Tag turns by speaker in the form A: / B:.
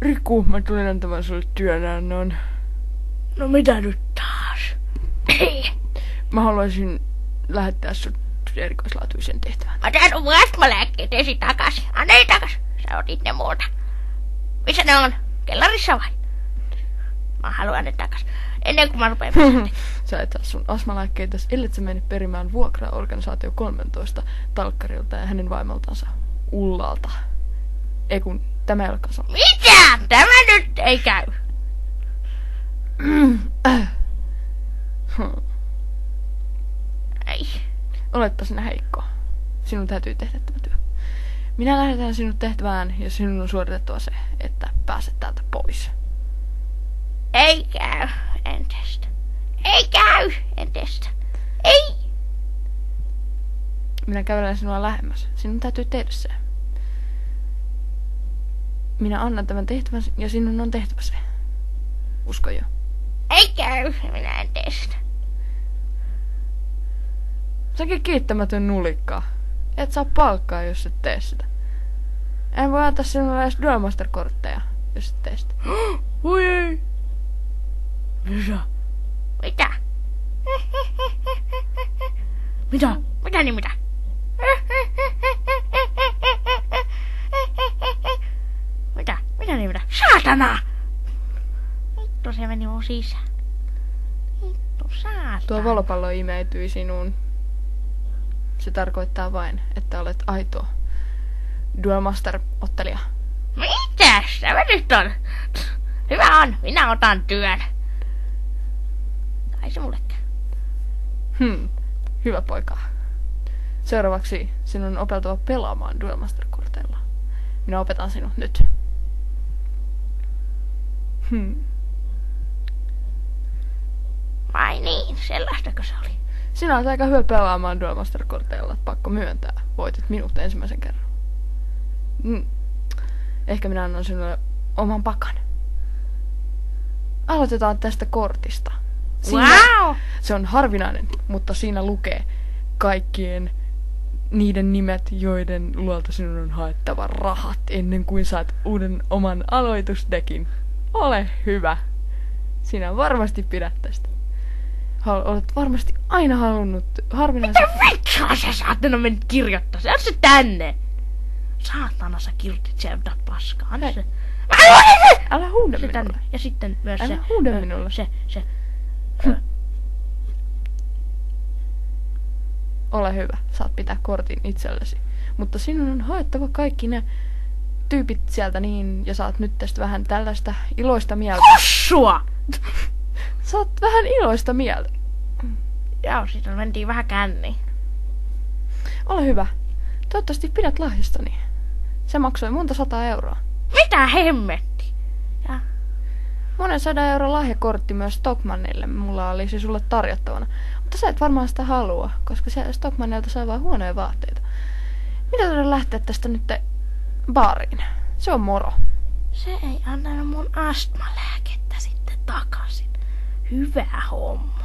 A: Riku, mä tulin antamaan sulle työnannon.
B: No mitä nyt taas?
A: Mä haluaisin lähettää sut erikoislaatuisen tehtävän.
B: Mä tein mun astmalääkkeet ensin takas. Anna ne takas. Sä otit ne muuta. Missä ne on? Kellarissa vai? Mä haluan ne takas. Ennen kuin mä rupeen pesään.
A: Sä et saa sun astmalääkkeitä, ellet sä mene perimään vuokraa organisaatio 13 talkkarilta ja hänen vaimoltansa Ullalta. Ei kun, tämä ei ole kanssa.
B: Mitä? Tämä nyt ei käy. Ei.
A: Oletpa sinä heikko. Sinun täytyy tehdä tämä työ. Minä lähetän sinut tehtävään ja sinun on suoritettava se, että pääset täältä pois.
B: Ei käy. En testa. Ei käy. En testa. Ei.
A: Minä kävelen sinua lähemmäs. Sinun täytyy tehdä se. Minä annan tämän tehtävän ja sinun on tehtävä se. Usko jo.
B: Ei käy. Minä en testa.
A: Säkin kiittämätön nulikka. Et saa palkkaa, jos et tee sitä. En voi antaa sinulle edes Duelmaster-kortteja, jos et tee sitä.
B: Voi ei. Mitä? Mitä? Mitä? Mitä niin mitä? Mitä? Mitä niin mitä? Saatana! Vittu se meni mun sisään. Vittu saatana.
A: Tuo valopallo imeytyi sinuun. Se tarkoittaa vain, että olet aito Duelmaster-ottelija.
B: Mitäs tämä nyt on? Hyvä on, minä otan työn. Ai se mulle käy.
A: Hyvä poika. Seuraavaksi sinun on opeltava pelaamaan Duelmaster-korteilla. Minä opetan sinut nyt.
B: Vai niin, sellaistako se oli?
A: Sinä olet aika hyvä pelaamaan Duelmaster-korteilla, pakko myöntää. Voitit minut ensimmäisen kerran. Ehkä minä annan sinulle oman pakan. Aloitetaan tästä kortista.
B: Wow!
A: Se on harvinainen, mutta siinä lukee kaikkien niiden nimet, joiden luolta sinun on haettava rahat ennen kuin saat uuden oman aloitusdekin. Ole hyvä. Sinä varmasti pidät tästä. Olet varmasti aina halunnut harvinaisen...
B: Mitä vittua sä saatana mennyt kirjoittaa? Se on se tänne. Saatana sä kirjoitit sieltä paskaa. Anna se.
A: Älä huuda
B: Se
A: minulle.
B: tänne. Ja sitten myös
A: Älä
B: se.
A: huuda minulle.
B: Se.
A: Ole hyvä, saat pitää kortin itsellesi. Mutta sinun on haettava kaikki ne tyypit sieltä niin, ja saat nyt tästä vähän tällaista iloista mieltä.
B: Sua!
A: Saat vähän iloista mieltä.
B: Joo, siitä mentiin vähän känniin.
A: Ole hyvä. Toivottavasti pidät lahjastani. Se maksoi monta 100 euroa.
B: Mitä hemmetti? Ja.
A: Monen 100 euron lahjakortti myös Stockmannille mulla olisi sulle tarjottavana. Mutta sä et varmaan sitä halua, koska se Stockmannilta saa vaan huonoja vaatteita. Mitä tuoda lähteä tästä nyt baariin? Se on moro.
B: Se ei antanut mun astmalääkettä sitten takaisin. Hyvä homma.